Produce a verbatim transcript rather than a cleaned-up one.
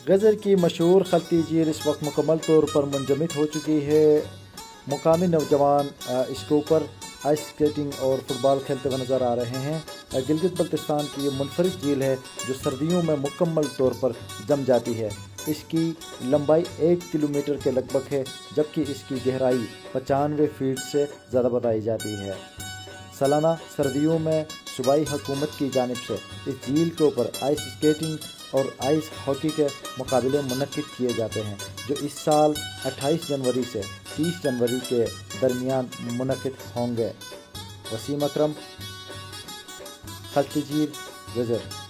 गज़र की मशहूर खलती झील इस वक्त मुकम्मल तौर पर मुंजमद हो चुकी है। मुकामी नौजवान इसके ऊपर आइस स्केटिंग और फुटबॉल खेलते हुए नज़र आ रहे हैं। गिलगित बल्तिस्तान की ये मुनफरिद झील है जो सर्दियों में मुकम्मल तौर पर जम जाती है। इसकी लंबाई एक किलोमीटर के लगभग है, जबकि इसकी गहराई पचानवे फीट से ज़्यादा बताई जाती है। सालाना सर्दियों में सूबाई हुकूमत की जानिब से इस झील के ऊपर आइस स्केटिंग और आइस हॉकी के मुकाबले मुनक्किद किए जाते हैं, जो इस साल अट्ठाईस जनवरी से तीस जनवरी के दरमियान मुनक्किद होंगे। वसीम अकरम, खलती झील, गज़र।